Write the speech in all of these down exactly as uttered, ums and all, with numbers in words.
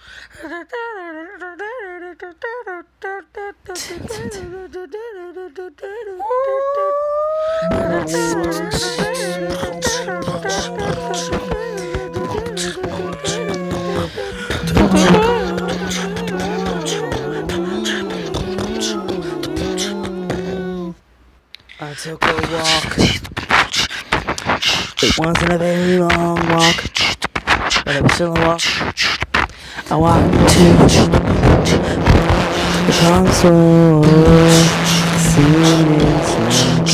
I took a walk. It wasn't a very long walk, but it was still a walk. I walked to the console, singing some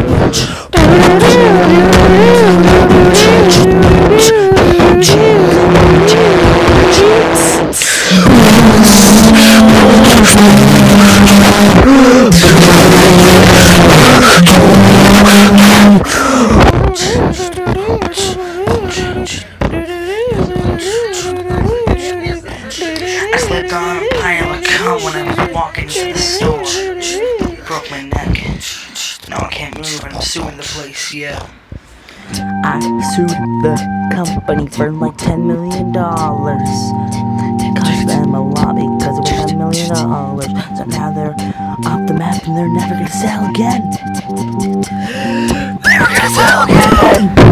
I slipped on a pile of cum when I was walking to the store. Broke my neck. Now I can't move and I'm suing the place, yeah. I sued the company for like ten million dollars. Cost them a lot because it was ten million dollars. So now they're off the map and they're never gonna sell again. Never gonna sell again!